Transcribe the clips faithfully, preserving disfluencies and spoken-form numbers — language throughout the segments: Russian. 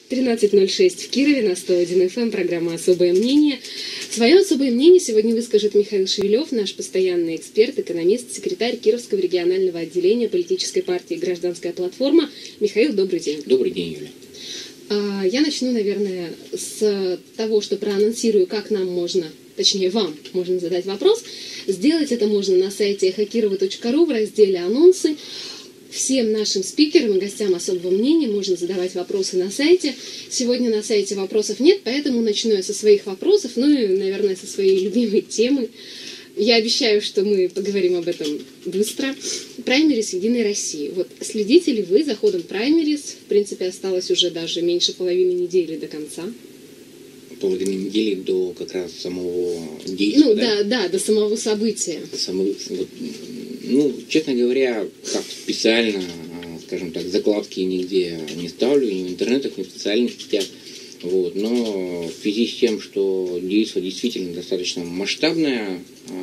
тринадцать ноль шесть в Кирове на сто один эф эм, программа «Особое мнение». Свое особое мнение сегодня выскажет Михаил Шевелев, наш постоянный эксперт, экономист, секретарь Кировского регионального отделения политической партии «Гражданская платформа». Михаил, добрый день. Добрый день, Юля. Я начну, наверное, с того, что проанонсирую, как нам можно, точнее вам можно задать вопрос. Сделать это можно на сайте эхо кирова точка ру в разделе «Анонсы». Всем нашим спикерам и гостям особого мнения можно задавать вопросы на сайте. Сегодня на сайте вопросов нет, поэтому начну я со своих вопросов, ну и, наверное, со своей любимой темы. Я обещаю, что мы поговорим об этом быстро. Праймерис «Единой России». Вот следите ли вы за ходом праймерис? В принципе, осталось уже даже меньше половины недели до конца. Половины недели до как раз самого действия. Ну да, да, да, до самого события. Самого, вот, ну, честно говоря, как специально, скажем так, закладки нигде не ставлю, ни в интернетах, ни в социальных сетях. Вот. Но в связи с тем, что действие действительно достаточно масштабное,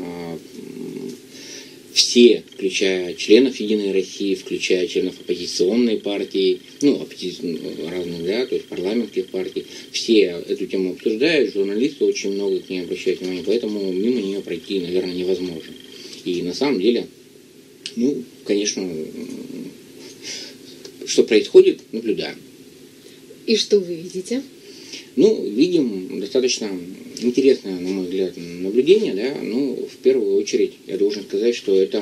все, включая членов «Единой России», включая членов оппозиционной партии, ну, оппози... разных, да, то есть парламентских партий, все эту тему обсуждают, журналисты очень много к ней обращают внимание, поэтому мимо нее пройти, наверное, невозможно. И на самом деле, ну, конечно, что происходит, наблюдаем. И что вы видите? Ну, видим достаточно интересное, на мой взгляд, наблюдение, да, ну, в первую очередь, я должен сказать, что это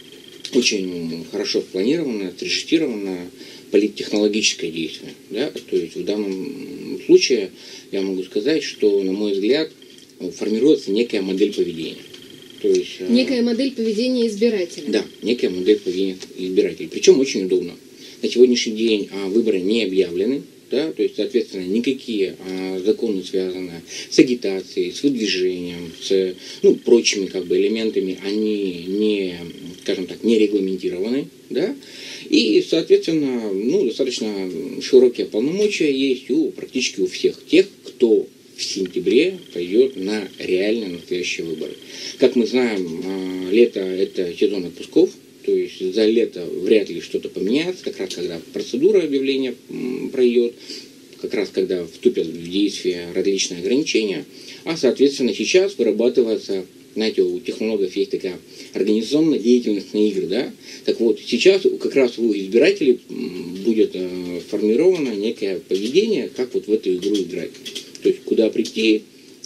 очень хорошо спланированное, срежиссированное политтехнологическое действие, да, то есть в данном случае я могу сказать, что, на мой взгляд, формируется некая модель поведения. То есть, некая модель поведения избирателя. Да, некая модель поведения избирателей, причем очень удобно. На сегодняшний день выборы не объявлены. Да, то есть, соответственно, никакие а, законы, связанные с агитацией, с выдвижением, с ну, прочими как бы, элементами, они не, скажем так, не регламентированы. Да? И, соответственно, ну, достаточно широкие полномочия есть у, практически у всех тех, кто в сентябре пойдет на реальные настоящие выборы. Как мы знаем, а, лето – это сезон отпусков. То есть за лето вряд ли что-то поменяется, как раз когда процедура объявления пройдет, как раз когда вступят в действие различные ограничения. А, соответственно, сейчас вырабатывается, знаете, у технологов есть такая организационная деятельность на игры, да? Так вот, сейчас как раз у избирателей будет сформировано некое поведение, как вот в эту игру играть. То есть куда прийти,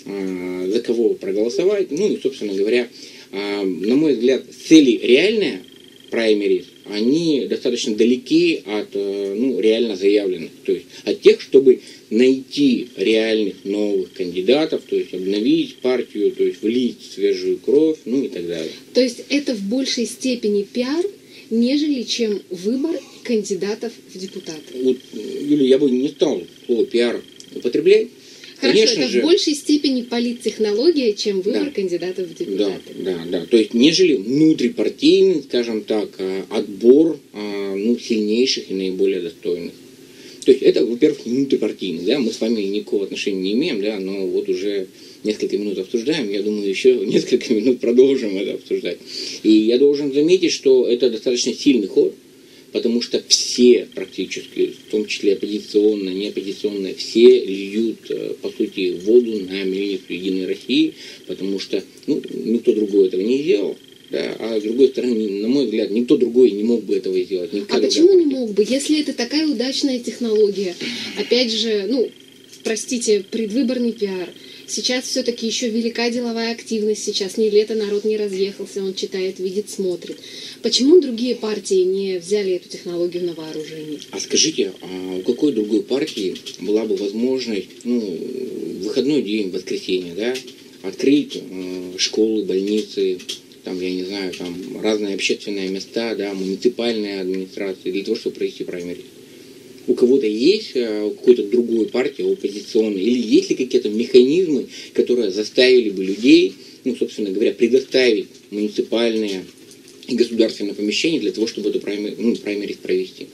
за кого проголосовать, ну и, собственно говоря, на мой взгляд, цели реальные, праймерис, они достаточно далеки от ну, реально заявленных, то есть от тех, чтобы найти реальных новых кандидатов, то есть обновить партию, то есть влить свежую кровь, ну и так далее. То есть это в большей степени пиар, нежели чем выбор кандидатов в депутаты? Вот, Юля, я бы не стал слово пиар употреблять. Хорошо, Конечно это же, в большей степени политтехнология, чем выбор да, кандидатов в депутаты. Да, да, да. То есть, нежели внутрипартийный, скажем так, отбор ну, сильнейших и наиболее достойных. То есть, это, во-первых, внутрипартийный, да, мы с вами никакого отношения не имеем, да, но вот уже несколько минут обсуждаем, я думаю, еще несколько минут продолжим это обсуждать. И я должен заметить, что это достаточно сильный ход, потому что все практически, в том числе оппозиционные, неоппозиционные, все льют, по сути, воду на мельницу «Единой России», потому что ну, никто другой этого не сделал. Да, а с другой стороны, на мой взгляд, никто другой не мог бы этого сделать. А почему не мог бы, если это такая удачная технология? Опять же, ну, простите, предвыборный пиар. Сейчас все-таки еще велика деловая активность, сейчас не лето, народ не разъехался, он читает, видит, смотрит. Почему другие партии не взяли эту технологию на вооружение? А скажите, а у какой другой партии была бы возможность, ну, в выходной день, в воскресенье, да, открыть э, школы, больницы, там, я не знаю, там, разные общественные места, да, муниципальные администрации, для того, чтобы провести праймерис? У кого-то есть, у какой-то другой партии, оппозиционной, или есть ли какие-то механизмы, которые заставили бы людей, ну, собственно говоря, предоставить муниципальные и государственные помещения для того, чтобы эту праймерис, ну, праймерис провести?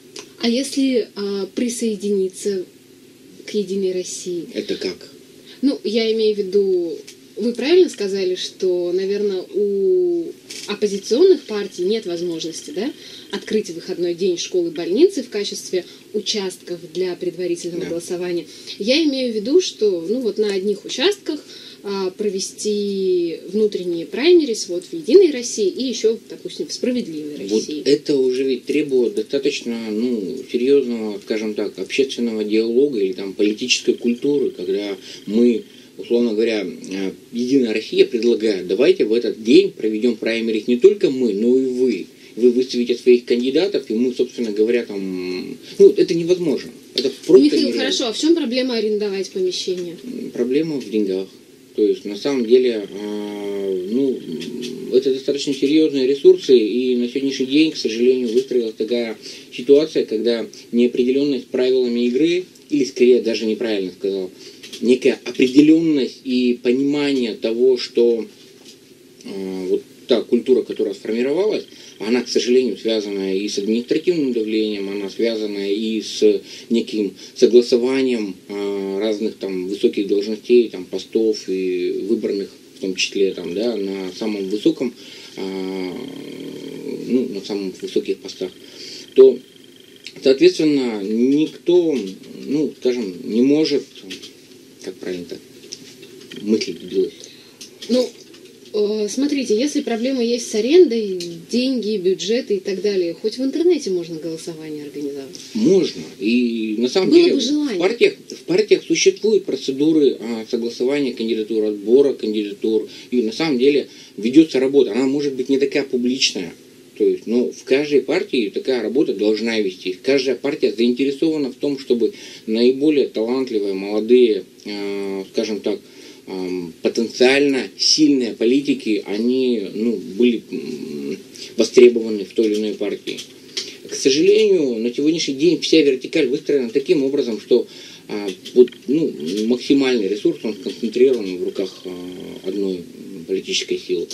А если а, присоединиться к «Единой России»? Это как? Ну, я имею в виду вы правильно сказали, что, наверное, у оппозиционных партий нет возможности, да, открыть в выходной день школы, больницы в качестве участков для предварительного да. голосования. Я имею в виду, что ну, вот на одних участках а, провести внутренние праймерис вот, в «Единой России» и еще, допустим, в «Справедливой России». Вот это уже ведь требует достаточно ну, серьезного, скажем так, общественного диалога или там, политической культуры, когда мы, условно говоря, «Единая Россия» предлагает, давайте в этот день проведем праймерис не только мы, но и вы. Вы выставите своих кандидатов, и мы, собственно говоря, там... Ну, это невозможно. Это просто Михаил, нереально. Хорошо, а в чем проблема арендовать помещение? Проблема в деньгах. То есть, на самом деле, э, ну, это достаточно серьезные ресурсы, и на сегодняшний день, к сожалению, выстроилась такая ситуация, когда неопределенность правилами игры, или, скорее, даже неправильно сказал, некая определенность и понимание того, что э, вот та культура, которая сформировалась, она, к сожалению, связана и с административным давлением, она связана и с неким согласованием э, разных там высоких должностей, там, постов и выбранных, в том числе там, да, на самом высоком, э, ну, на самых высоких постах, то, соответственно, никто, ну, скажем, не может, как правильно так, мыслить сбилась. Ну, смотрите, если проблема есть с арендой, деньги, бюджеты и так далее, хоть в интернете можно голосование организовать. Можно. И на самом Было деле бы в партиях, в партиях существуют процедуры а, согласования кандидатур, отбора кандидатур. И на самом деле ведется работа. Она может быть не такая публичная. То есть, но в каждой партии такая работа должна вестись. Каждая партия заинтересована в том, чтобы наиболее талантливые, молодые, э, скажем так, потенциально сильные политики, они ну, были востребованы в той или иной партии. К сожалению, на сегодняшний день вся вертикаль выстроена таким образом, что а, вот, ну, максимальный ресурс он сконцентрирован в руках а, одной политической силы.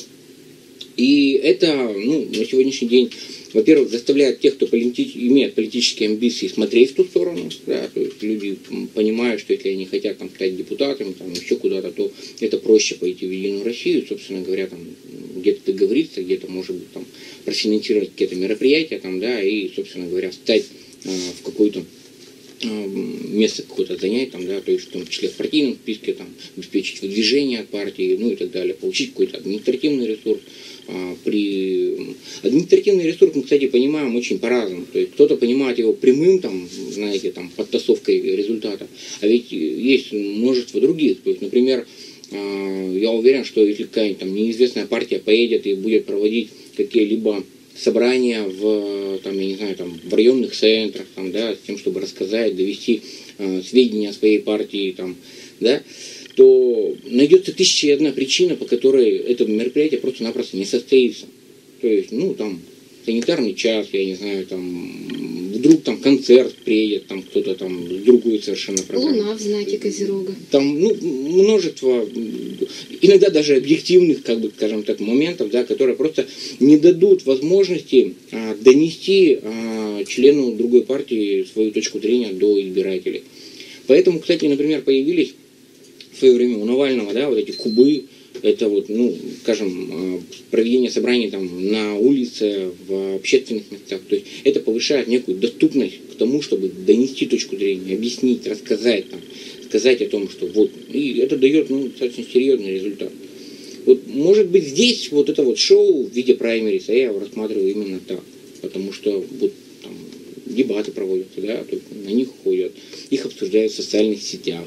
И это ну, на сегодняшний день, во-первых, заставляет тех, кто полити- имеет политические амбиции, смотреть в ту сторону. Да, то есть люди понимают, что если они хотят там, стать депутатами, там, еще куда-то, то это проще пойти в «Единую Россию, собственно говоря, там, где-то договориться, где-то, может быть, там, профинансировать какие-то мероприятия, там, да, и, собственно говоря, стать э, в какой-то место какое-то занять, там, да, то есть в том числе в партийном списке, там, обеспечить выдвижение от партии, ну и так далее, получить какой-то административный ресурс. А, при... Административный ресурс мы, кстати, понимаем очень по-разному. То есть кто-то понимает его прямым, там, знаете, там, подтасовкой результата, а ведь есть множество других. То есть, например, я уверен, что если какая-нибудь там неизвестная партия поедет и будет проводить какие-либо собрания в, там, я не знаю, там, в районных центрах, там, да, с тем, чтобы рассказать, довести э, сведения о своей партии, там, да, то найдется тысяча и одна причина, по которой это мероприятие просто-напросто не состоится. То есть, ну, там, санитарный час, я не знаю, там, вдруг там концерт приедет, там кто-то там с другой совершенно программой. Луна в знаке Козерога. Там, ну, множество, иногда даже объективных, как бы, скажем так, моментов, да, которые просто не дадут возможности а, донести а, члену другой партии свою точку зрения до избирателей. Поэтому, кстати, например, появились в свое время у Навального, да, вот эти кубы. Это вот, ну, скажем, проведение собраний там на улице, в общественных местах. То есть это повышает некую доступность к тому, чтобы донести точку зрения, объяснить, рассказать, там, сказать о том, что вот. И это дает, ну, достаточно серьезный результат. Вот, может быть, здесь вот это вот шоу в виде праймериса, я его рассматриваю именно так. Потому что вот там дебаты проводятся, да, то есть на них ходят, их обсуждают в социальных сетях.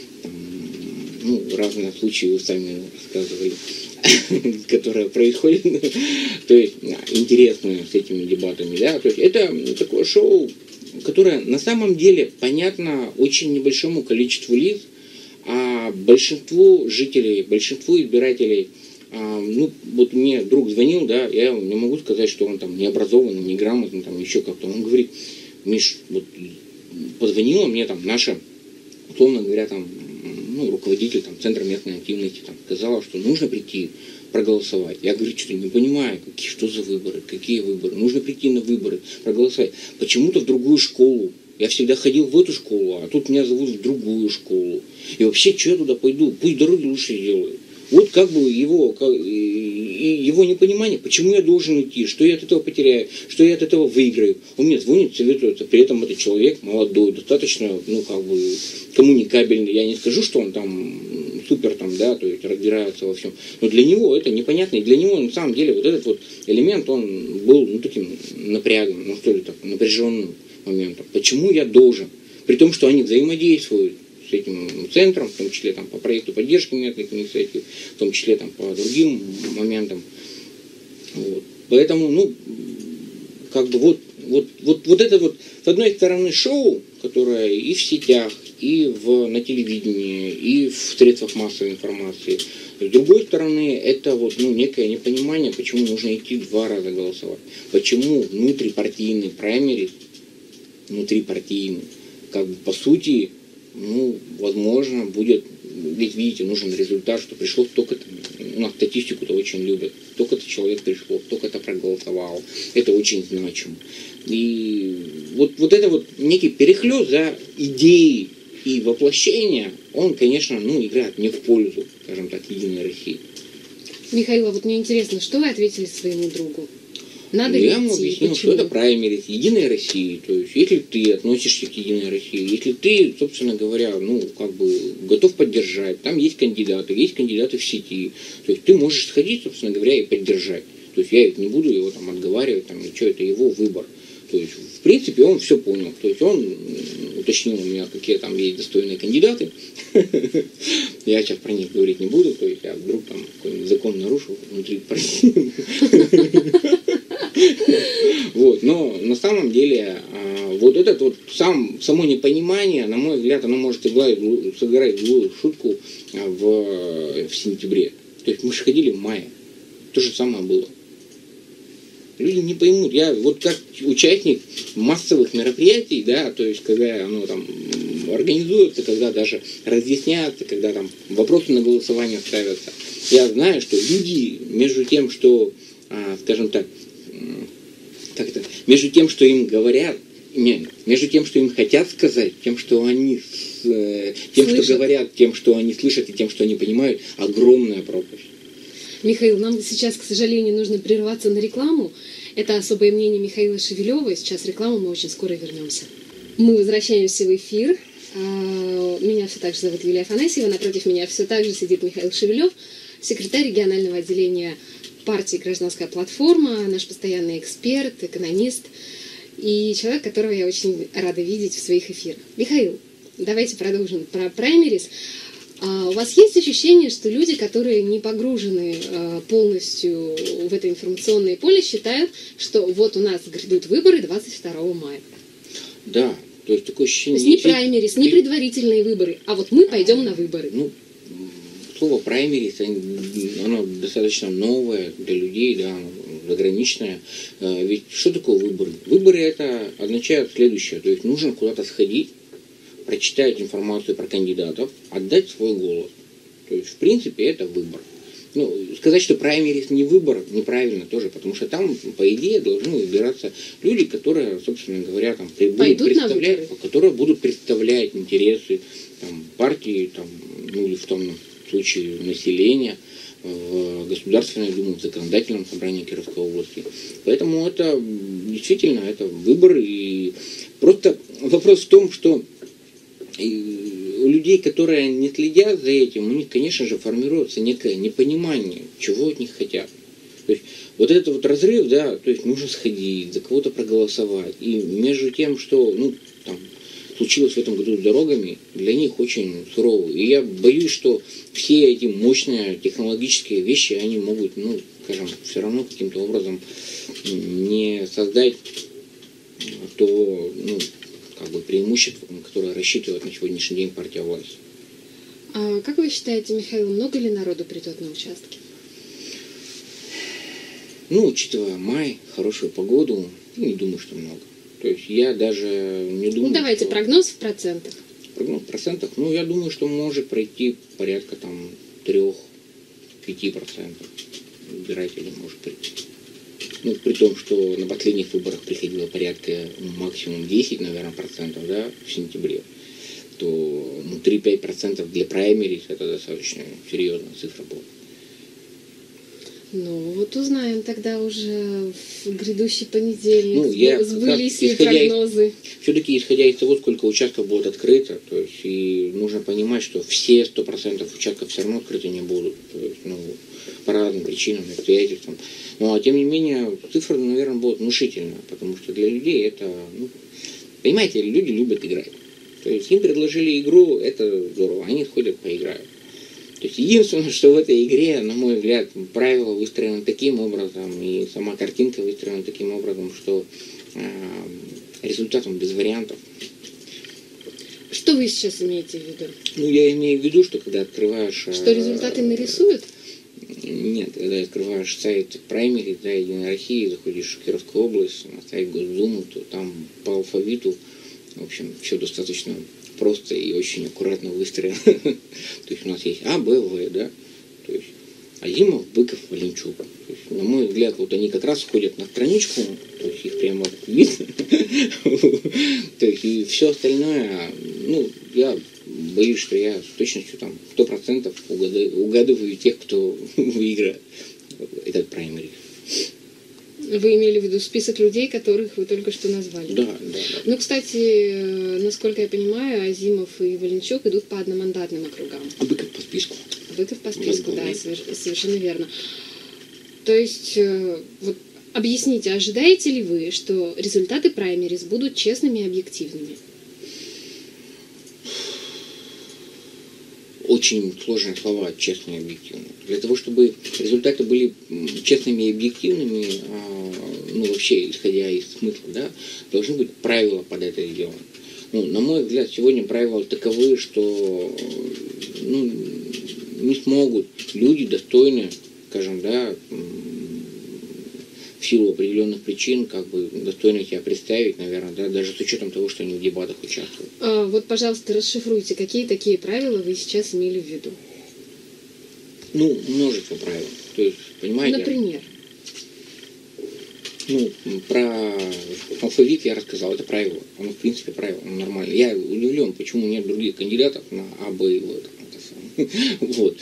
Ну, разные случаи вы сами рассказывали, которые происходят, то есть интересные с этими дебатами, да, то есть это такое шоу, которое на самом деле понятно очень небольшому количеству лиц, а большинству жителей, большинству избирателей, а, ну, вот мне друг звонил, да, я не могу сказать, что он там необразованный, неграмотный, там еще как-то, он говорит: Миш, вот позвонила мне там наша, условно говоря, там, ну, руководитель там, Центра местной активности там, сказала, что нужно прийти проголосовать. Я говорю, что-то не понимаю, какие, что за выборы, какие выборы. Нужно прийти на выборы, проголосовать. Почему-то в другую школу. Я всегда ходил в эту школу, а тут меня зовут в другую школу. И вообще, что я туда пойду? Пусть дороги лучше сделают. вот как бы его, как, и его непонимание, почему я должен идти, что я от этого потеряю, что я от этого выиграю. Он мне звонит, советуется, при этом это человек молодой, достаточно, ну, как бы, коммуникабельный. Я не скажу, что он там супер, там, да, то есть разбирается во всем. Но для него это непонятно, и для него, на самом деле, вот этот вот элемент, он был, ну, таким напрягом, ну, что ли, так, напряженным моментом. Почему я должен? При том, что они взаимодействуют с этим центром, в том числе там, по проекту поддержки местных инициатив, в том числе там, по другим моментам. Вот. Поэтому, ну, как бы вот, вот, вот, вот это вот, с одной стороны, шоу, которое и в сетях, и в, на телевидении, и в средствах массовой информации. С другой стороны, это вот, ну, некое непонимание, почему нужно идти два раза голосовать. Почему внутрипартийный праймерис, внутрипартийный, как бы, по сути, ну, возможно, будет, ведь, видите, нужен результат, что пришло столько-то, у нас статистику-то очень любят, столько-то человек пришло, столько-то проголосовал, это очень значимо. И вот, вот это вот некий перехлёст за идеи и воплощение, он, конечно, ну, играет не в пользу, скажем так, Единой России. Михаил, а вот мне интересно, что вы ответили своему другу? Надо Я ли ему идти? объяснил, Почему? что это праймерис Единой России. То есть, если ты относишься к Единой России, если ты, собственно говоря, ну, как бы готов поддержать, там есть кандидаты, есть кандидаты в сети. То есть, ты можешь сходить, собственно говоря, и поддержать. То есть, я ведь не буду его там отговаривать, там, ничего, это его выбор. То есть, в принципе, он все понял. То есть, он уточнил у меня, какие там есть достойные кандидаты. Я сейчас про них говорить не буду. То есть, я вдруг там какой-нибудь закон нарушил внутри партии. Вот, но на самом деле вот это вот сам, само непонимание, на мой взгляд, оно может сыграть, сыграть злую шутку в, в сентябре. То есть мы же ходили в мае. То же самое было. Люди не поймут. Я вот как участник массовых мероприятий, да, то есть когда оно там организуется, когда даже разъясняется, когда там вопросы на голосование ставятся, я знаю, что люди между тем, что, скажем так, как это, между тем, что им говорят, не, между тем, что им хотят сказать, тем, что они, тем, слышат. Что говорят, тем, что они слышат и тем, что они понимают, огромная пропасть. Михаил, нам сейчас, к сожалению, нужно прерваться на рекламу. Это особое мнение Михаила Шевелева. Сейчас реклама, мы очень скоро вернемся. Мы возвращаемся в эфир. Меня все так же зовут Юлия Афанасьева. Напротив меня все так же сидит Михаил Шевелев, секретарь регионального отделения партии «Гражданская платформа», наш постоянный эксперт, экономист и человек, которого я очень рада видеть в своих эфирах. Михаил, давайте продолжим про праймерис. А у вас есть ощущение, что люди, которые не погружены а, полностью в это информационное поле, считают, что вот у нас грядут выборы двадцать второго мая? Да, то есть такое ощущение... То есть не праймерис, не предварительные выборы, а вот мы пойдем на выборы. Ну, слово праймерис, оно достаточно новое для людей, да, заграничное. Ведь что такое выборы? Выборы это означает следующее, то есть нужно куда-то сходить, прочитать информацию про кандидатов, отдать свой голос. То есть, в принципе, это выбор. Ну, сказать, что праймерис не выбор, неправильно тоже, потому что там, по идее, должны выбираться люди, которые, собственно говоря, там, будут представлять, которые будут представлять интересы там, партии, там, ну, или в том случае населения, в Государственной Думе, в Законодательном собрании Кировской области. Поэтому это действительно это выбор. И просто вопрос в том, что у людей, которые не следят за этим, у них, конечно же, формируется некое непонимание, чего от них хотят. То есть вот этот вот разрыв, да, то есть нужно сходить, за кого-то проголосовать. И между тем, что, ну, там, случилось в этом году с дорогами, для них очень сурово. И я боюсь, что все эти мощные технологические вещи, они могут, ну, скажем, все равно каким-то образом не создать то, ну, как бы преимущество, на которое рассчитывает на сегодняшний день партия власти. А как вы считаете, Михаил, много ли народу придет на участки? Ну, учитывая май, хорошую погоду, не думаю, что много. То есть я даже не думаю, Ну, давайте что... прогноз в процентах. Прогноз в процентах? Ну, я думаю, что может пройти порядка там три-пять процентов избирателей может прийти. Ну, при том, что на последних выборах приходило порядка, ну, максимум десять, наверное, процентов, да, в сентябре, то, ну, три-пять процентов для праймерис это достаточно серьезная цифра была. Ну, вот узнаем тогда уже в грядущий понедельник, Ну, я сбылись ли исходя из- прогнозы. Все-таки, исходя из того, сколько участков будет открыто, то есть и нужно понимать, что все сто процентов участков все равно открыты не будут. То есть, ну, по разным причинам, обстоятельствам. Но, тем не менее, цифры, наверное, будут внушительные, потому что для людей это, ну, понимаете, люди любят играть. То есть им предложили игру, это здорово, они ходят, поиграют. То есть единственное, что в этой игре, на мой взгляд, правила выстроены таким образом, и сама картинка выстроена таким образом, что э, результатом без вариантов. Что вы сейчас имеете в виду? Ну, я имею в виду, что когда открываешь... э, Что результаты нарисуют? Нет, когда открываешь сайт Primary, да, Единой России, заходишь в Кировскую область, на сайт Госдумы, то там по алфавиту, в общем, все достаточно просто и очень аккуратно выстроено. То есть у нас есть А, Б, В, да, то есть Азимов, Быков, Валенчук. То есть, на мой взгляд, вот они как раз входят на страничку, то есть их прямо видно. То есть и все остальное, ну, я боюсь, что я с точностью там сто процентов угадываю тех, кто выиграет этот праймери. Вы имели в виду список людей, которых вы только что назвали? Да, да, да. Ну, кстати, насколько я понимаю, Азимов и Валенчук идут по одномандатным округам. А Быков по списку. Быков по списку, да, Возможно. совер- совершенно верно. То есть, э, вот объясните, ожидаете ли вы, что результаты праймерис будут честными и объективными? Очень сложные слова, честно и объективно. Для того, чтобы результаты были м, честными и объективными, а, ну, вообще, исходя из смысла, да, должны быть правила под это сделаны. Ну, на мой взгляд, сегодня правила таковы, что ну, не смогут люди достойные, скажем, да, в силу определенных причин, как бы достойно себя представить, наверное, да, даже с учетом того, что они в дебатах участвуют. А, вот, пожалуйста, расшифруйте, какие такие правила вы сейчас имели в виду? Ну, множество правил. То есть, понимаете, Например? ну, про алфавит я рассказал, это правило. Оно, в принципе, правило, оно нормально. Я удивлен, почему нет других кандидатов на А, Б и В. Вот.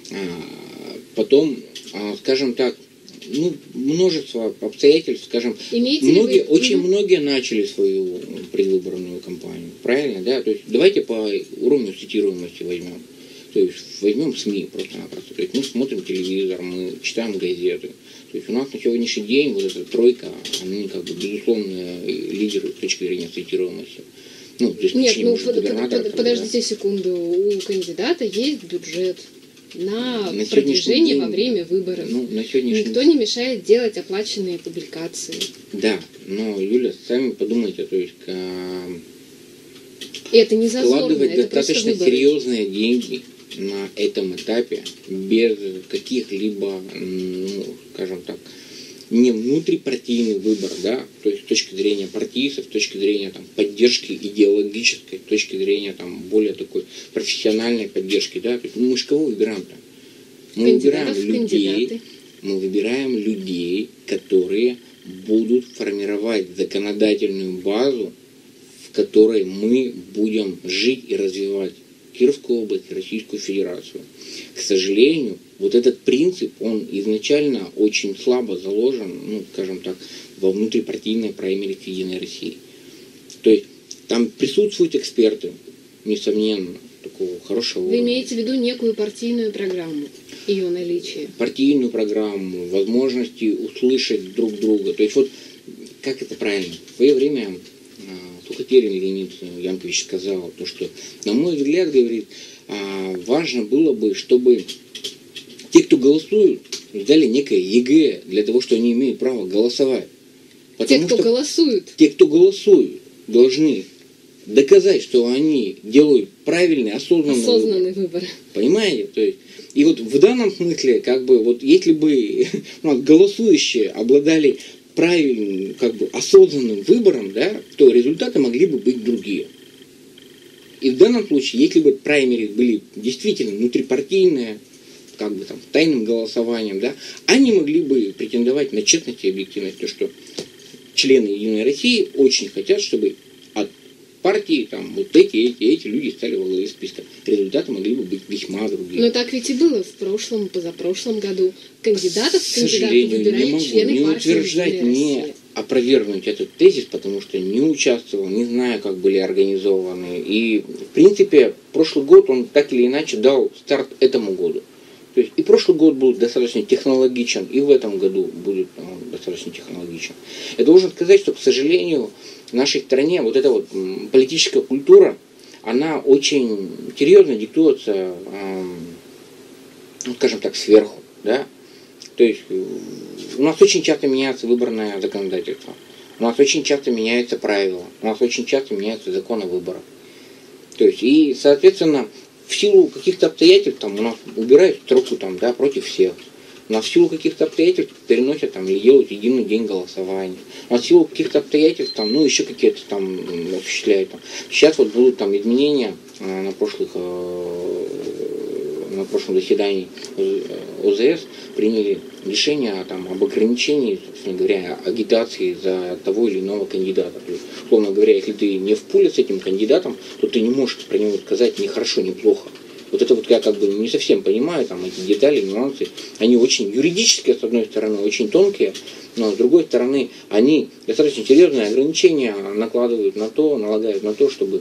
Потом, скажем так, ну, множество обстоятельств, скажем, Имеете ли многие, вы- очень Мгм. многие начали свою предвыборную кампанию, правильно, да? То есть давайте по уровню цитируемости возьмем. То есть возьмем СМИ просто-напросто. То есть мы смотрим телевизор, мы читаем газеты. То есть у нас на сегодняшний день вот эта тройка, они как бы безусловные лидеры с точки зрения цитируемости. Ну, за Нет, исключением, ну может, под- под- губернаторов, под- да. подождите секунду. У кандидата есть бюджет на, На сегодняшний продвижение день, во время выборов. Ну, на сегодняшний Никто не мешает делать оплаченные публикации. Да, но, Юля, сами подумайте, то есть а, И это не зазорно, вкладывать это просто достаточно выборы. серьезные деньги на этом этапе без каких-либо, ну, скажем так, не внутрипартийный выбор, да, то есть с точки зрения партийцев, с точки зрения там, поддержки идеологической, с точки зрения там, более такой профессиональной поддержки, да, то есть мы же кого выбираем-то? Мы Кандидатов выбираем в людей, кандидаты. мы выбираем людей, которые будут формировать законодательную базу, в которой мы будем жить и развивать Кировскую область, Российскую Федерацию. К сожалению, вот этот принцип, он изначально очень слабо заложен, ну, скажем так, во внутрипартийной праймере Единой России. То есть там присутствуют эксперты, несомненно, такого хорошего Вы уровня. имеете в виду некую партийную программу, ее наличие? Партийную программу, возможности услышать друг друга. То есть вот, как это правильно? В свое время а, Сухотерин Леонид Янкович сказал, то, что, на мой взгляд, говорит, а, важно было бы, чтобы те, кто голосуют, сдали некое ЕГЭ для того, что они имеют право голосовать. Те, Потому кто что голосуют. те, кто голосуют, должны доказать, что они делают правильный, осознанный, Осознанный выбор. выбор. Понимаете? То есть, и вот в данном смысле, как бы, вот если бы ну, голосующие обладали правильным, как бы, осознанным выбором, да, то результаты могли бы быть другие. И в данном случае, если бы праймери были действительно внутрипартийные, как бы там, тайным голосованием, да, они могли бы претендовать на честность и объективность, то, что члены Единой России очень хотят, чтобы от партии там вот эти, эти, эти люди стали во главе списка. Результаты могли бы быть весьма другие. Но так ведь и было в прошлом, позапрошлом году. Кандидатов, К кандидатов сожалению, не выбирают могу члены не партии утверждать, «Единая не Россия». опровергнуть этот тезис, потому что не участвовал, не знаю, как были организованы. И, в принципе, прошлый год он так или иначе дал старт этому году. То есть и прошлый год был достаточно технологичен, и в этом году будет он достаточно технологичен. Я должен сказать, что, к сожалению, в нашей стране вот эта вот политическая культура, она очень серьезно диктуется, э, ну, скажем так, сверху, да. То есть у нас очень часто меняется выборное законодательство, у нас очень часто меняются правила, у нас очень часто меняются законы выборов. То есть и, соответственно, в силу каких-то обстоятельств там у нас убирают строку там, да, против всех. У нас в силу каких-то обстоятельств переносят там или делают единый день голосования. У нас в силу каких-то обстоятельств там, ну, еще какие-то там осуществляют. Там. Сейчас вот будут там изменения э, на прошлых э, на прошлом заседании ОЗС приняли решение там, об ограничении, собственно говоря, агитации за того или иного кандидата. То есть, условно говоря, если ты не в пуле с этим кандидатом, то ты не можешь про него сказать ни хорошо, ни плохо. Вот это вот я как бы не совсем понимаю, там эти детали, нюансы, они очень юридические, с одной стороны, очень тонкие, но с другой стороны, они достаточно серьезные ограничения накладывают на то, налагают на то, чтобы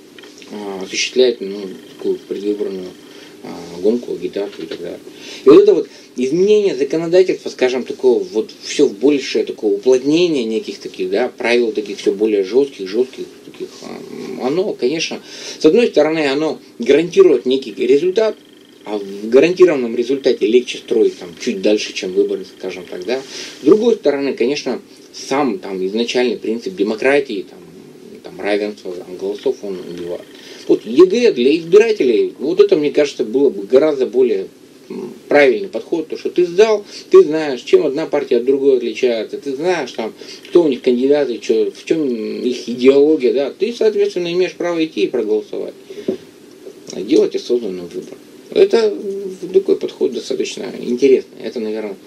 а, осуществлять ну, такую предвыборную гонку, агитацию и так далее. И вот это вот изменение законодательства, скажем, такого вот все большее такое уплотнение неких таких, да, правил таких все более жестких, жестких таких, оно, конечно, с одной стороны, оно гарантирует некий результат, а в гарантированном результате легче строить там чуть дальше, чем выборы, скажем так, да. С другой стороны, конечно, сам там изначальный принцип демократии, там, там равенства там, голосов, он убивает. Вот ЕГЭ для избирателей, вот это, мне кажется, было бы гораздо более правильный подход, то что ты сдал, ты знаешь, чем одна партия от другой отличается, ты знаешь, там, кто у них кандидаты, что, в чем их идеология, да, ты, соответственно, имеешь право идти и проголосовать, а делать осознанный выбор. Это такой подход достаточно интересный. Это, наверное,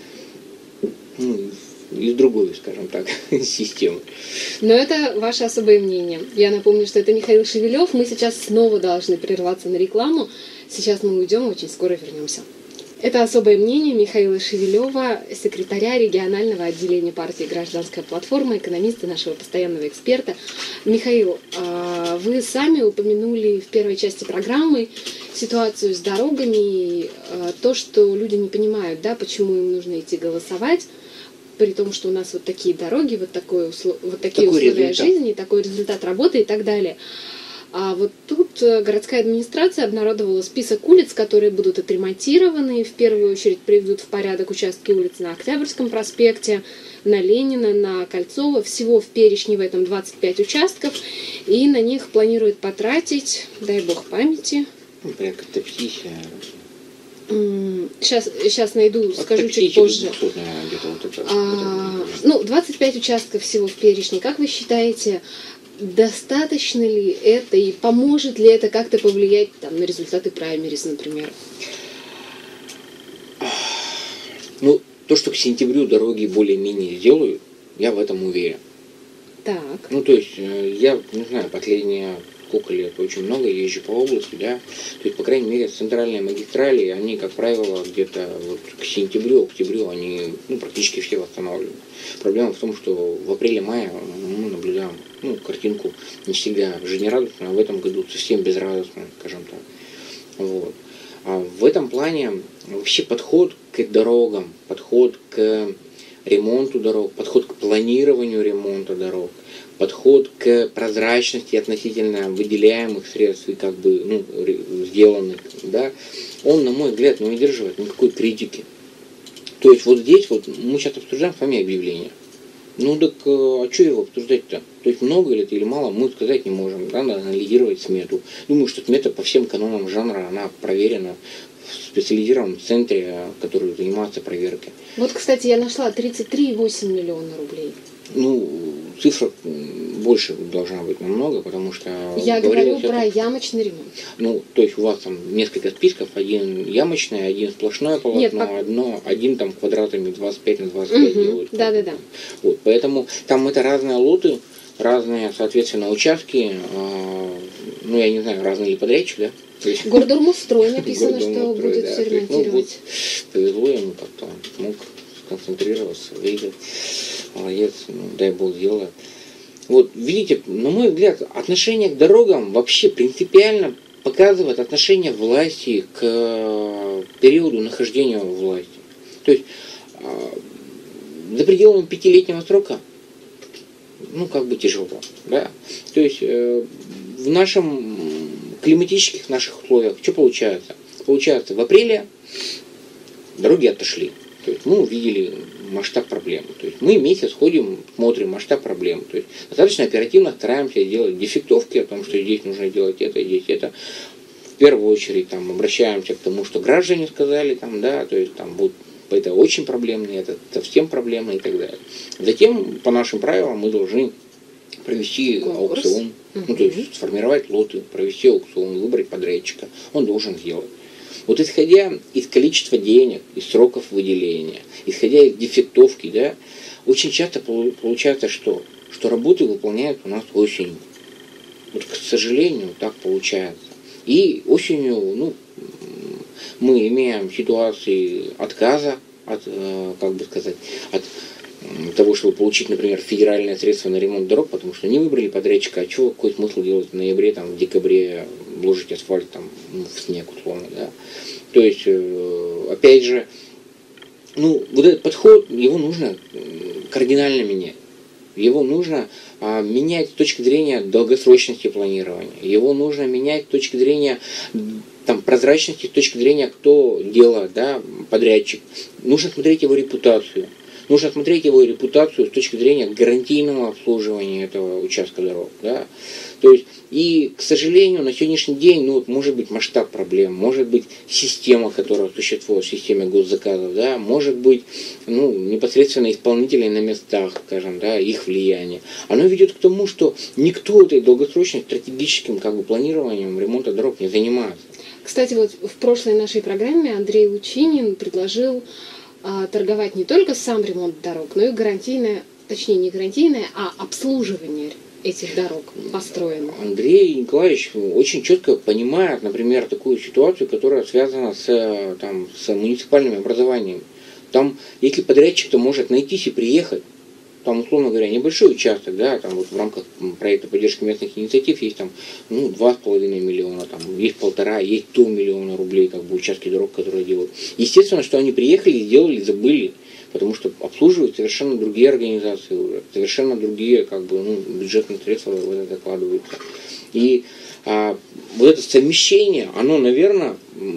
ну, из другой, скажем так, системы. Но это ваше особое мнение. Я напомню, что это Михаил Шевелев. Мы сейчас снова должны прерваться на рекламу. Сейчас мы уйдем, очень скоро вернемся. Это особое мнение Михаила Шевелева, секретаря регионального отделения партии «Гражданская платформа», экономиста, нашего постоянного эксперта. Михаил, вы сами упомянули в первой части программы ситуацию с дорогами, то, что люди не понимают, да, почему им нужно идти голосовать, при том, что у нас вот такие дороги, вот, такое, вот такие такой условия результат. Жизни, такой результат работы и так далее. А вот тут городская администрация обнародовала список улиц, которые будут отремонтированы. В первую очередь приведут в порядок участки улиц на Октябрьском проспекте, на Ленина, на Кольцова. Всего в перечне в этом двадцать пять участков. И на них планируют потратить, дай бог памяти, ну, порядка пятьдесят. Сейчас, сейчас найду, скажу чуть позже. А, ну, двадцать пять участков всего в перечне. Как вы считаете, достаточно ли это и поможет ли это как-то повлиять там, на результаты праймериз, например? Ну, то, что к сентябрю дороги более-менее сделают, я в этом уверен. Так. Ну, то есть, я, не знаю, последние сколько лет, очень много езжу по области, да, то есть, по крайней мере, центральные магистрали, они, как правило, где-то вот к сентябрю, октябрю, они, ну, практически все восстанавливаются. Проблема в том, что в апреле-мае мы наблюдаем, ну, картинку не всегда жизнерадостную, а в этом году совсем безрадостную, скажем так. Вот. А в этом плане вообще подход к дорогам, подход к ремонту дорог, подход к планированию ремонта дорог, подход к прозрачности относительно выделяемых средств и как бы ну, сделанных, да, он, на мой взгляд, не выдерживает никакой критики. То есть вот здесь вот мы сейчас обсуждаем с вами объявление. Ну так а что его обсуждать-то? То есть много ли это или мало, мы сказать не можем. Да, надо анализировать смету. Думаю, что смета по всем канонам жанра, она проверена в специализированном центре, который занимается проверкой. Вот, кстати, я нашла тридцать три и восемь миллиона рублей. Ну, цифра больше должна быть намного, потому что... Я говорю про это... ямочный ремонт. Ну, то есть у вас там несколько списков, один ямочный, один сплошное полотно, Нет, по... одно, один там квадратами двадцать пять на двадцать пять угу. делают. Да-да-да. Вот, поэтому там это разные лоты, разные, соответственно, участки, ну, я не знаю, разные ли подрядчики, да? Гордормострой написано, что будет все ремонтировать. Ну, вот, повезло ему как-то, он смог сконцентрироваться, выиграть. Молодец, ну, дай Бог сделает. Вот, видите, на мой взгляд, отношение к дорогам вообще принципиально показывает отношение власти к периоду нахождения у власти. То есть, за пределами пятилетнего срока, ну, как бы тяжело, да. То есть, в нашем климатических наших условиях что получается? Получается, в апреле дороги отошли. То есть мы увидели масштаб проблемы. То есть мы месяц ходим, смотрим масштаб проблемы. То есть достаточно оперативно стараемся делать дефектовки о том, что здесь нужно делать это, здесь это. В первую очередь там обращаемся к тому, что граждане сказали, там, да, то есть там будут это очень проблемно, это совсем проблемно и так далее. Затем, по нашим правилам, мы должны провести конкурс. Аукцион, угу. ну, то есть сформировать лоты, провести аукцион, выбрать подрядчика. Он должен сделать. Вот исходя из количества денег, из сроков выделения, исходя из дефектовки, да, очень часто получается, что, что работы выполняют у нас осенью. Вот, к сожалению, так получается. И осенью, ну, мы имеем ситуации отказа от, как бы сказать, от того, чтобы получить, например, федеральные средства на ремонт дорог, потому что не выбрали подрядчика, а чего, какой смысл делать в ноябре, там, в декабре вложить асфальт там, ну, в снег, условно, да. То есть, опять же, ну, вот этот подход, его нужно кардинально менять. Его нужно а, менять с точки зрения долгосрочности планирования. Его нужно менять с точки зрения там, прозрачности, с точки зрения, кто делает, да, подрядчик. Нужно смотреть его репутацию. Нужно смотреть его репутацию с точки зрения гарантийного обслуживания этого участка дорог. Да? То есть, и, к сожалению, на сегодняшний день, ну, вот, может быть масштаб проблем, может быть система, которая существует в системе госзаказов, да, может быть, ну, непосредственно исполнителей на местах, скажем, да, их влияние. Оно ведет к тому, что никто этой долгосрочной стратегическим как бы, планированием ремонта дорог не занимается. Кстати, вот в прошлой нашей программе Андрей Лучинин предложил а, торговать не только сам ремонт дорог, но и гарантийное, точнее не гарантийное, а обслуживание этих дорог построено. Андрей Николаевич очень четко понимает, например, такую ситуацию, которая связана с, там, с муниципальным образованием. Там, если подрядчик-то может найтись и приехать, там, условно говоря, небольшой участок, да, там вот в рамках проекта поддержки местных инициатив есть там, ну, два с половиной миллиона, там, есть полтора, есть до миллиона рублей, как бы, участки дорог, которые делают. Естественно, что они приехали, сделали, забыли, потому что обслуживают совершенно другие организации уже, совершенно другие, как бы, ну, бюджетные средства в это закладываются. И а, вот это совмещение, оно, наверное,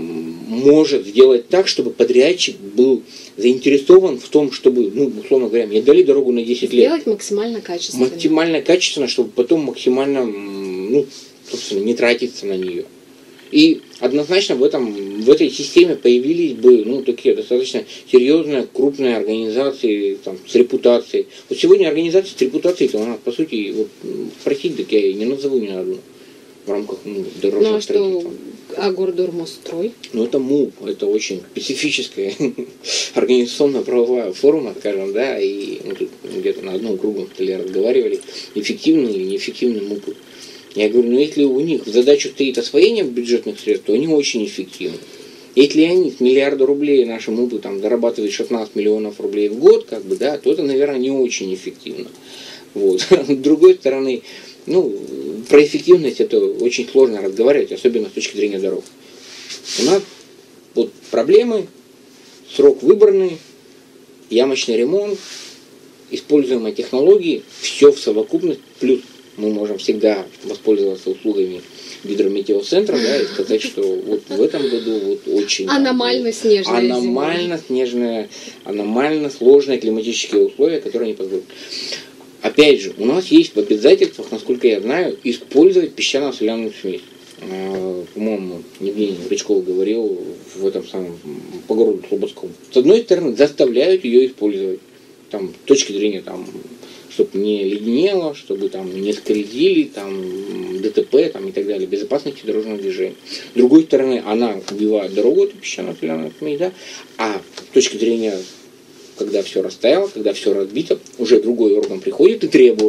может сделать так, чтобы подрядчик был заинтересован в том, чтобы, ну, условно говоря, мне дали дорогу на десять лет. Сделать максимально качественно. Максимально качественно, чтобы потом максимально, ну, собственно, не тратиться на нее. И однозначно в, этом, в этой системе появились бы, ну, такие достаточно серьезные, крупные организации там, с репутацией. Вот сегодня организации с репутацией, у нас, по сути, вот, спросить, так я и не назову ни одну в рамках, ну, дорожного ну, а строительства. Что, а Гордормострой? Ну, это МУП, это очень специфическая организационно-правовая форма, скажем, да, и мы тут где-то на одном круглом столе разговаривали, эффективные или неэффективные МУПы. Я говорю, ну если у них в задачу стоит освоение бюджетных средств, то они очень эффективны. Если они с миллиарда рублей нашим МУПы там зарабатывают шестнадцать миллионов рублей в год, как бы, да, то это, наверное, не очень эффективно. Вот. С другой стороны, ну, про эффективность это очень сложно разговаривать, особенно с точки зрения дорог. У нас вот проблемы, срок выбранный, ямочный ремонт, используемые технологии, все в совокупности, плюс мы можем всегда воспользоваться услугами гидрометеоцентра, да, и сказать, что вот в этом году вот очень... Аномально снежная Аномально зима. снежная, аномально сложные климатические условия, которые не позволят. Опять же, у нас есть в обязательствах, насколько я знаю, использовать песчано-соляную смесь. По-моему, Евгений Рычков говорил в этом самом, по городу Слободскому. С одной стороны, заставляют ее использовать. Там, с точки зрения, там, чтобы не леденело, чтобы там не скользили, там, ДТП там, и так далее, безопасности дорожного движения. С другой стороны, она убивает дорогу, эту песчано-соляную смесь, да, а с точки зрения, когда все растаяло, когда все разбито, уже другой орган приходит и требует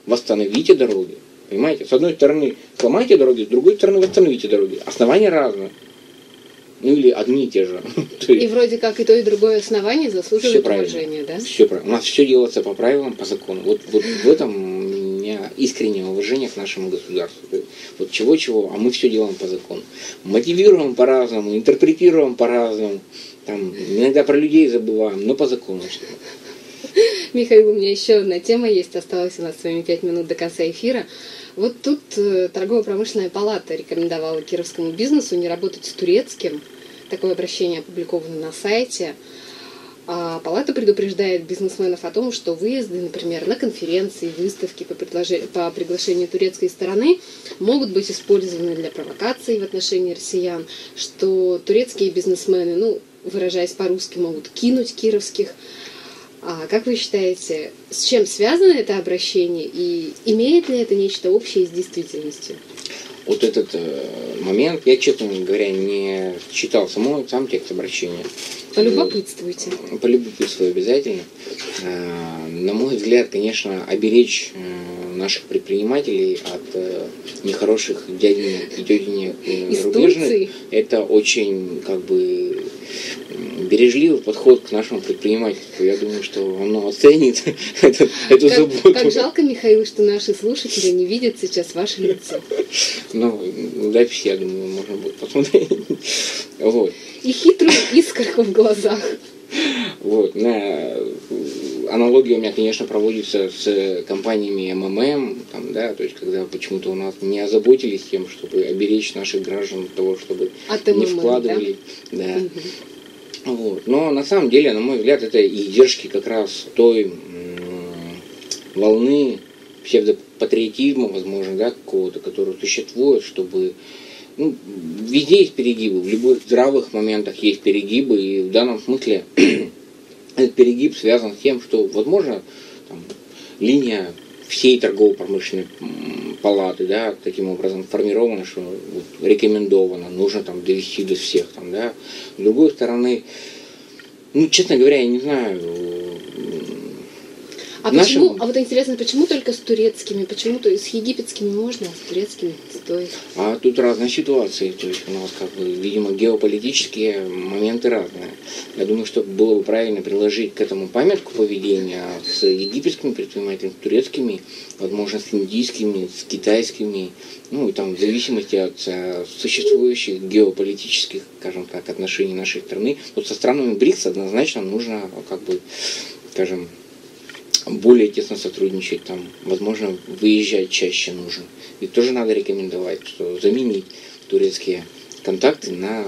восстановите дороги. Понимаете? С одной стороны сломайте дороги, с другой стороны восстановите дороги. Основания разные. Ну или одни и те же. И вроде как и то, и другое основание заслуживает уважения, да? Все правильно. У нас все делается по правилам, по закону. Вот, вот в этом у меня искреннее уважение к нашему государству. Вот чего-чего, а мы все делаем по закону. Мотивируем по-разному, интерпретируем по-разному. Там, иногда про людей забываем, но по закону. Михаил, у меня еще одна тема есть. Осталось у нас с вами пять минут до конца эфира. Вот тут э, торгово-промышленная палата рекомендовала кировскому бизнесу не работать с турецким. Такое обращение опубликовано на сайте. А палата предупреждает бизнесменов о том, что выезды, например, на конференции, выставки по, предложи... по приглашению турецкой стороны могут быть использованы для провокаций в отношении россиян, что турецкие бизнесмены, ну, выражаясь по-русски, могут кинуть кировских. А как вы считаете, с чем связано это обращение и имеет ли это нечто общее с действительностью? Вот этот э, момент, я, честно говоря, не читал самой, сам текст обращения. Полюбопытствуйте. Полюбопытствую обязательно. Э, на мой взгляд, конечно, оберечь э, наших предпринимателей от э, нехороших дяденек и тетенек э, зарубежных, это очень, как бы, бережливый подход к нашему предпринимательству. Я думаю, что оно оценит эту, эту как, заботу. Как жалко, Михаил, что наши слушатели не видят сейчас ваши лица. Ну, запись, я думаю, можно будет посмотреть. Вот. И хитрую искорку в глазах. Вот. На... Аналогия у меня, конечно, проводится с компаниями эм эм эм, там, да, то есть когда почему-то у нас не озаботились тем, чтобы оберечь наших граждан от того, чтобы от эм эм эм, не вкладывали. Да? Да. Угу. Вот. Но на самом деле, на мой взгляд, это издержки как раз той м- волны псевдопатриотизма, возможно, да, какого-то, который существует, чтобы... Ну, везде есть перегибы, в любых здравых моментах есть перегибы, и в данном смысле этот перегиб связан с тем, что, возможно, там, линия всей торгово-промышленной палаты, да, таким образом формирована, что вот, рекомендовано, нужно там довести до всех, там, да. С другой стороны, ну, честно говоря, я не знаю. А нашим... почему, а вот интересно, почему только с турецкими, почему то с египетскими можно, а с турецкими стоит? А тут разные ситуации, то есть у нас, как бы, видимо, геополитические моменты разные. Я думаю, что было бы правильно приложить к этому памятку поведения с египетскими предпринимателями, с турецкими, возможно, с индийскими, с китайскими, ну и там в зависимости от существующих геополитических, скажем так, отношений нашей страны. Вот со странами БРИКС однозначно нужно, как бы, скажем, более тесно сотрудничать, там, возможно, выезжать чаще нужно. И тоже надо рекомендовать, что заменить турецкие контакты на...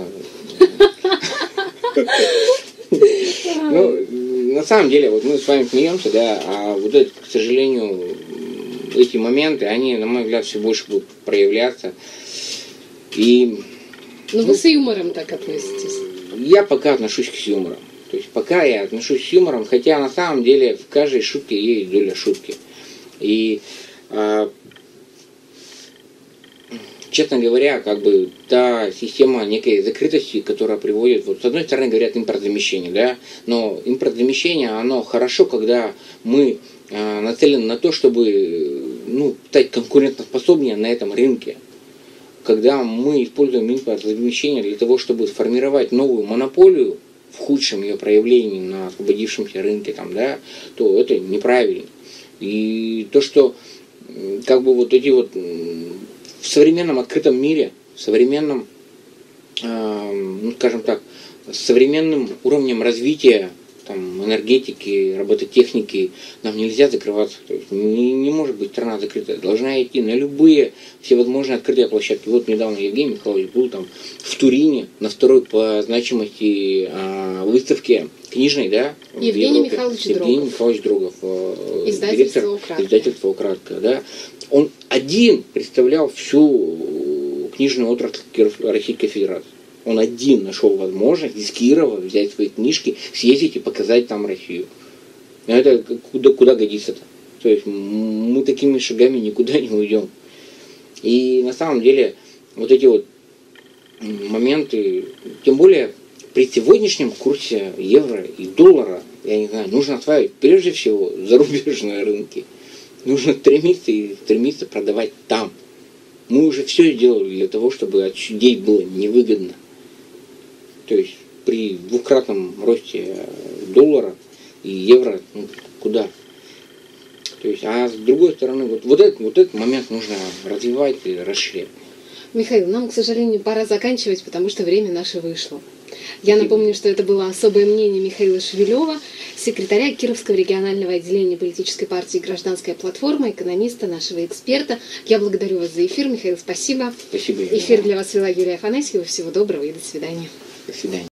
Ну, на самом деле, вот мы с вами смеемся, да, а вот это, к сожалению, эти моменты, они, на мой взгляд, все больше будут проявляться. И... Ну, вы с юмором так относитесь? Я пока отношусь к юмору. То есть пока я отношусь с юмором, хотя на самом деле в каждой шутке есть доля шутки. И, э, честно говоря, как бы та система некой закрытости, которая приводит, вот с одной стороны говорят импортзамещение, да, но импортзамещение, оно хорошо, когда мы э, нацелены на то, чтобы, ну, стать конкурентоспособнее на этом рынке. Когда мы используем импортзамещение для того, чтобы сформировать новую монополию, в худшем ее проявлении на освободившемся рынке, там, да, то это неправильно. И то, что как бы вот эти вот в современном открытом мире, в современном, э, ну, скажем так, с современным уровнем развития там, энергетики, робототехники, нам нельзя закрываться. То есть не, не может быть страна закрытая. Должна идти на любые всевозможные открытые площадки. Вот недавно Евгений Михайлович был там в Турине на второй по значимости а, выставке книжной, да? Евгений Михайлович Евгений Дрогов. Михайлович Дрогов, Издательство директор «Украдкой». издательства «Украдкой», да? Он один представлял всю книжную отрасль Российской Федерации. Он один нашел возможность из Кирова взять свои книжки, съездить и показать там Россию. Это куда, куда годится-то? То есть мы такими шагами никуда не уйдем. И на самом деле вот эти вот моменты, тем более при сегодняшнем курсе евро и доллара, я не знаю, нужно осваивать прежде всего зарубежные рынки. нужно стремиться и стремиться продавать там. Мы уже все сделали для того, чтобы от людей было невыгодно. То есть при двукратном росте доллара и евро, ну, куда? То есть, а с другой стороны, вот, вот, этот, вот этот момент нужно развивать и расширять. Михаил, нам, к сожалению, пора заканчивать, потому что время наше вышло. Я напомню, что это было особое мнение Михаила Шевелева, секретаря Кировского регионального отделения политической партии «Гражданская платформа», экономиста, нашего эксперта. Я благодарю вас за эфир. Михаил, спасибо. Спасибо. Эфир для вас вела Юлия Афанасьева. Всего доброго и до свидания. До свидания.